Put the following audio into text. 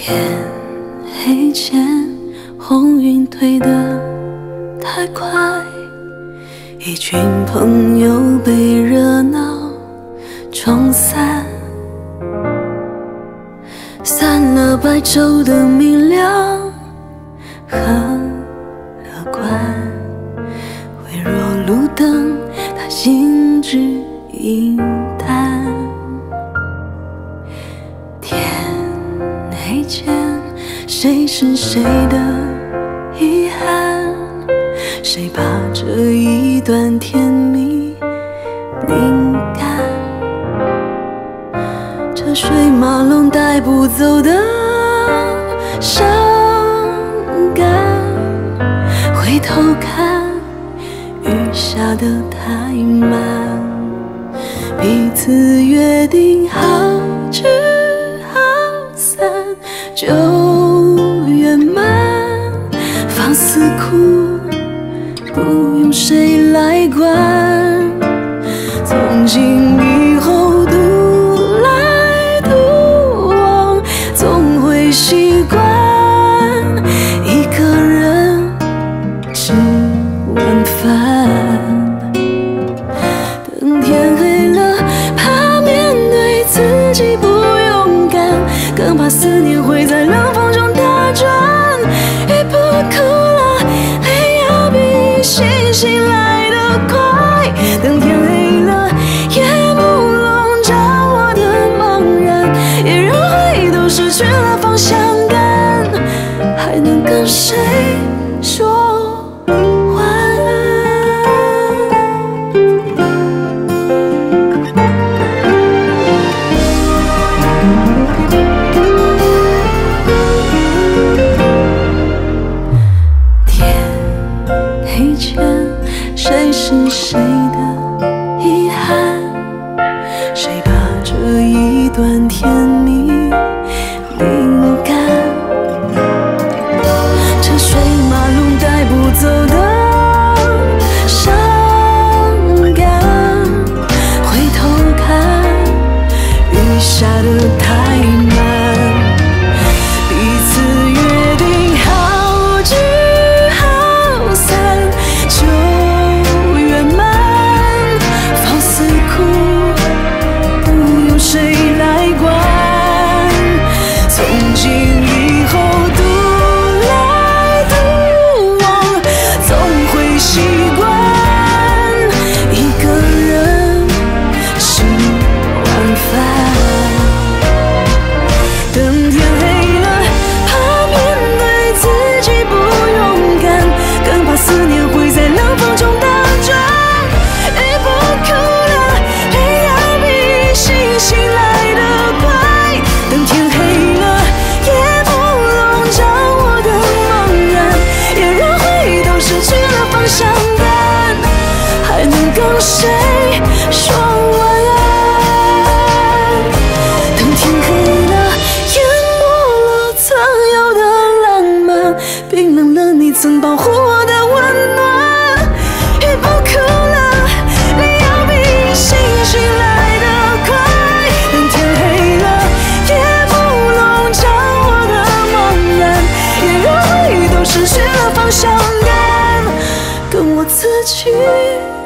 天黑前，红云退得太快，一群朋友被热闹冲散，散了白昼的明亮和乐观，微弱路灯，它心之阴淡。天黑前，谁是谁的遗憾？谁把这一段甜蜜拧干？车水马龙带不走的伤感，回头看，雨下得太慢，彼此约定好聚好散就圆满，放肆哭不用谁来管，从今以后独来独往，总会习惯一个人吃晚饭。等天黑了，怕面对自己不勇敢，更怕思念会在冷风中打转。雨不哭了，泪要比星星来得快。等天黑了，夜幕笼罩我的茫然，也让回忆都失去了方向感，还能跟谁说晚安？天黑前，谁是谁的遗憾？谁把这一段甜蜜拧干？车水马龙带不走的伤感，回头看，雨下得太慢，彼此约定好聚好散就圆满，放肆哭不用谁来管，从今以后独来独往，总会习惯一个人吃晚饭。等天黑了，怕面对自己不勇敢，更怕思念会在冷风中打转。雨不哭了，泪要比星星来得快。等天黑了，夜幕笼罩我的茫然，也让回忆都失去了方向感，还能跟谁说晚安？等天黑了，淹没了曾有的浪漫，冰冷了你曾保护我的温暖。雨不哭了，泪要比星星来得快。等天黑了，夜幕笼罩我的茫然，也让回忆都失去了方向感，跟我自己